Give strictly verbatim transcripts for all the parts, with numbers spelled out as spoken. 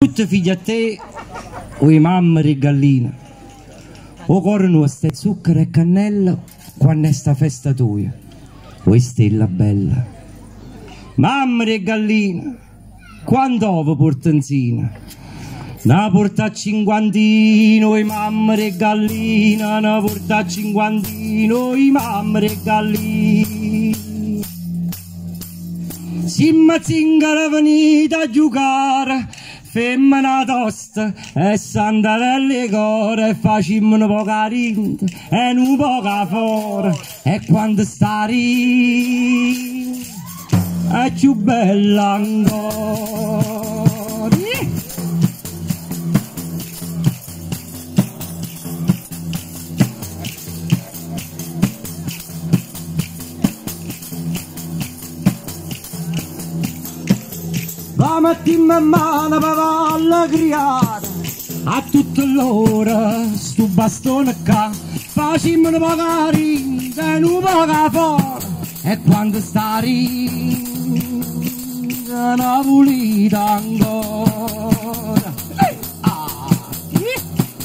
tutti figli a te, o i mamma e gallina, o cuore nostro, zucchero e cannella, quando è sta festa tua, o stella bella. Mamma e gallina, quando vi portanzina, na porta a cinquantino, i mamma e gallina, na porta a cinquantino, i mamma e gallina. Simma zingara venita a giocare, femmina tosta e sandalelle core, facimmo un po' carinta e un po' fuori, e quando sta lì è più bella ancora. La mattina in mano per alla criare, a tutta l'ora sto bastone qua, facimmo un po' carinta e un po' fuori, e quando sta lì una pulita ancora. Ehi, ah, eh.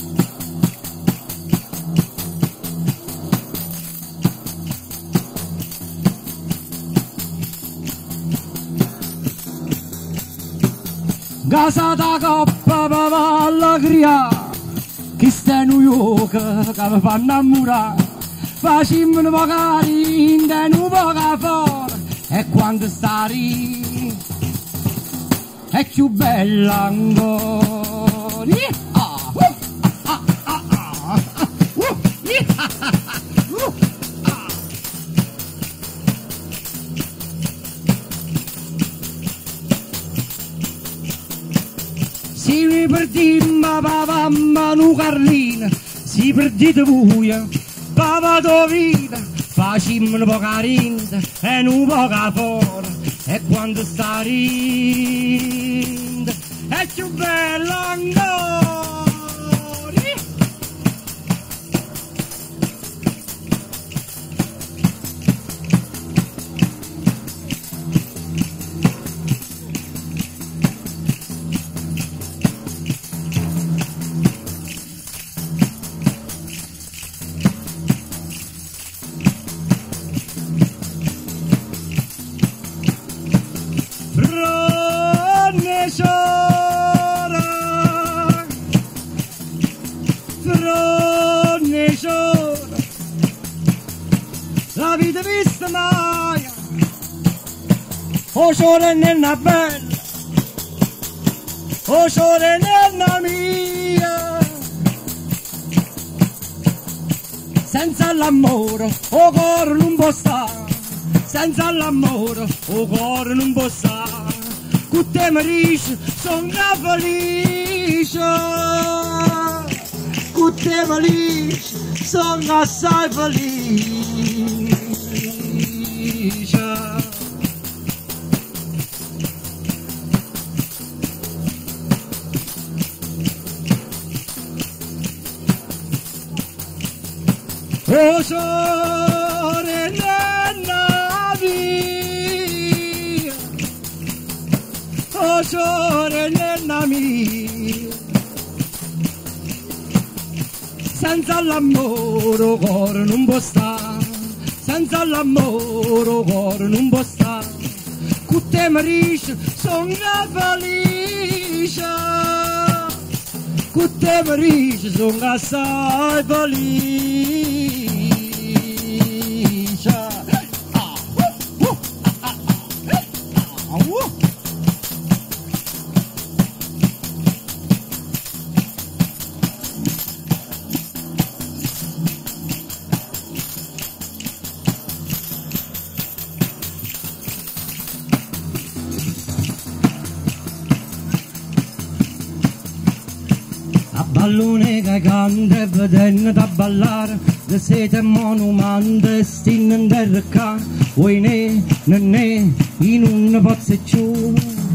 Casa da coppa per alla criare, chi sta in New York che mi fa innamorare, facimmo un po' carinta e un po' fuori, e quando sta lì è più bella ancora. Ah, uh, ah, ah, ah, ah, uh, uh, ah. Si mi perdimmo papà Manu Carlina, si perdite voi papà tua vita, facimmo un po' carinta e un po' fuori, e quando sta rinda è più bella ancora. La vita vista mai, oh sorella bella, oh sorella mia, senza l'amore oh cuore non può stare, senza l'amore oh cuore non può stare, con te mi dici sono felice, con te mi dici sono assai felice. Oh sorella mia, oh sorella mia, senza l'amore cuore non può stare, senza l'amore cuore non può stare, con te mi dici sono felice, con te mi dici sono assai felice. Ah, uh, uh, ah, ah, ah, uh. A ballone che canta e vedendo da ballare, se siete monumenti stinno in terra qua, vuoi ne, non ne, in un pozzeccio.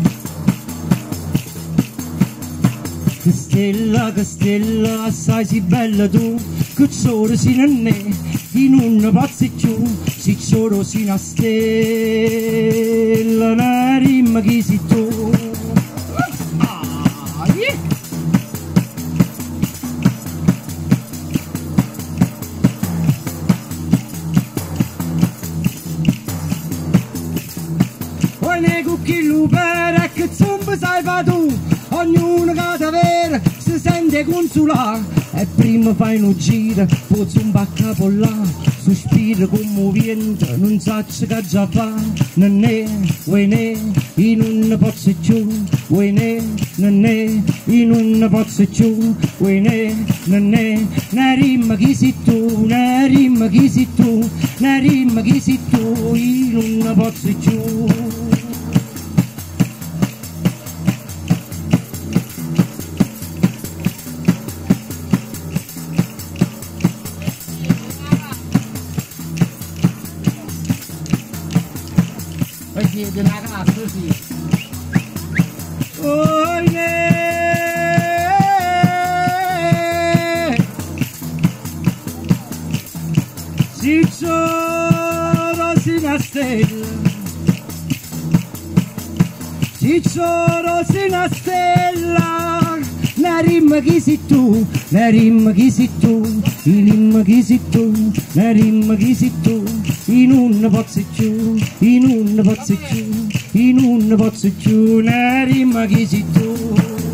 Che stella, che stella, assai si bella tu, che solo si non ne, in un pozzeccio, si solo si una stella, ne rimma chi si tu. Ah, yeah. te consolare e prima fai un giro, poi un bacca là, sospiro commovente, non so che già fa, non è, vuoi ne, in un pozzo giù, vuoi ne, non è, in un pozzo giù, vuoi ne, non è, una rima chi sei tu, una rima chi sei tu, una rima chi sei tu, in un pozzo giù. Di una casa così. Oh, yeah. Si cioro si una stella, si cioro si una stella, una rima chi sei tu, una rima chi sei tu, il rima chi sei tu, una rima chi sei tu, in un pozzo giù, in un pozzo giù, in un pozzo giù, una rima chi sei tu.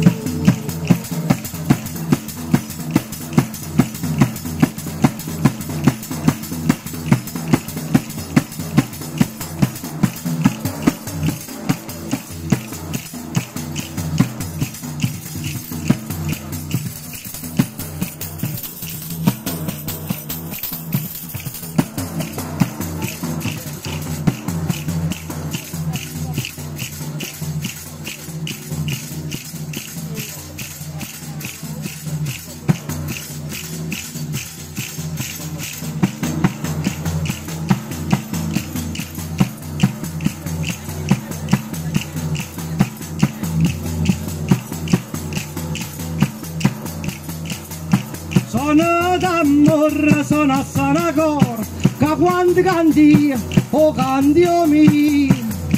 Sono d'amore, sono a Sanagor, che quando canti, o canti o mi.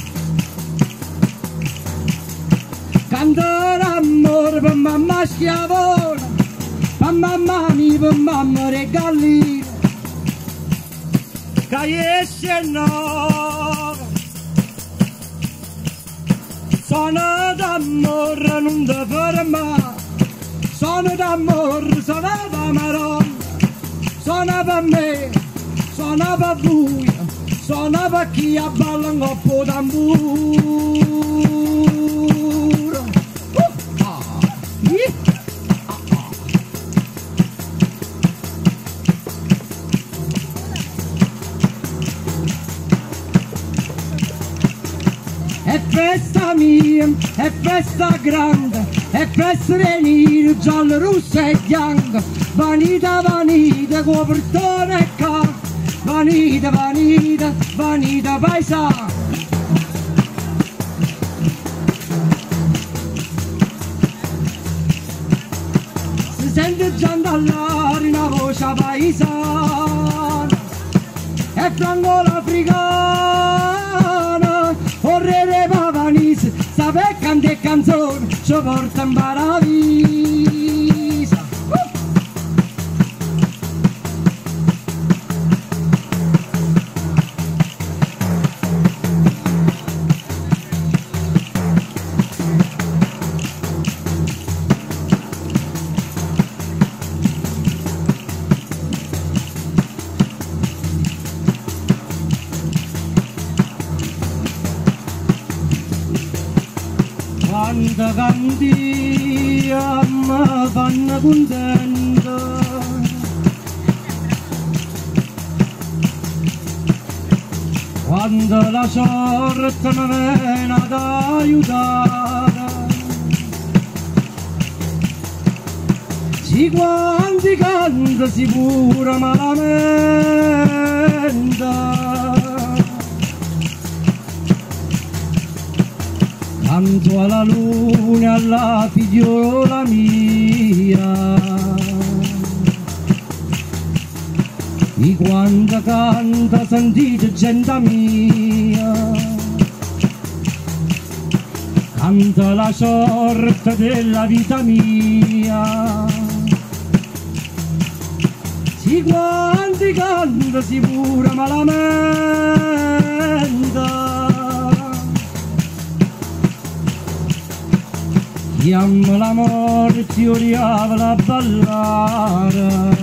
Canto d'amore per mamma schiavona, per mamma mia, per mamma regalina, che esce no. Sono d'amore, non ti fermare, sono d'amore, sono d'amarone, sono per me, sono per voi, sono per chi ha balla un coppo tamburo. Uh, ah, yeah. ah, ah. È festa mia, è festa grande, è festa venire, giallo, rosso e bianco, vanita, vanita, copertone e ca, vanita, vanita, vanita, paesana. Si sente già andare una voce paesana, è frangola africana, orrere pavanese, sapere cantare canzoni, ci porta in paradisa. Uh! Quando canti mi fanno contento, quando la sorte mi viene ad aiutare, si quanti canta si pure malamente. Canto alla luna, alla figliola mia, e quando canta sentite gente mia, canta la sorte della vita mia, si quanti canta si pure malamente. chiama l'amore ti odiava la ballare.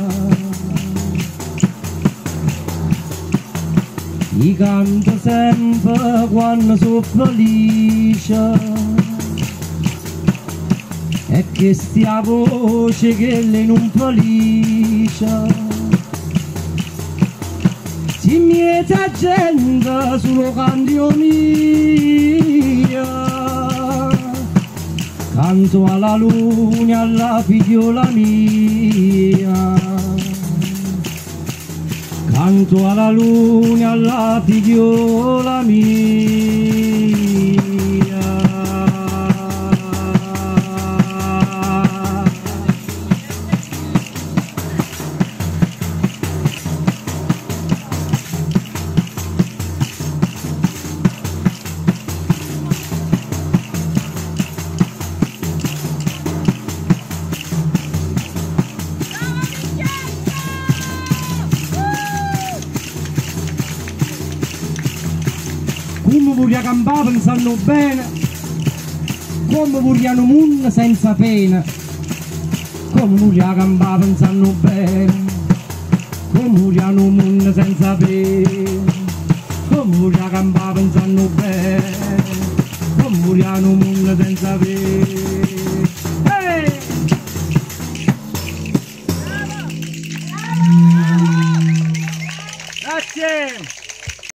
Ti canto sempre quando sono felice, e che stia voce che le non felice. Si mieta gente solo canto mia, canto alla luna alla figliola mia, canto alla luna alla figliola mia. Come voglio campare pensando bene, come vogliano mondo senza pena, come voglio campare pensando bene, come vogliano mondo senza pena, come voglio campare pensando bene, come vogliano mondo senza pena.